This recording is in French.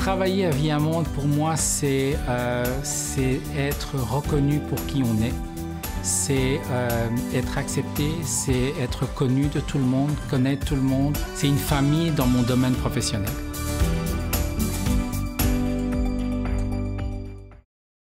Travailler à Viamonde, pour moi, c'est être reconnu pour qui on est. C'est être accepté, c'est être connu de tout le monde, connaître tout le monde. C'est une famille dans mon domaine professionnel.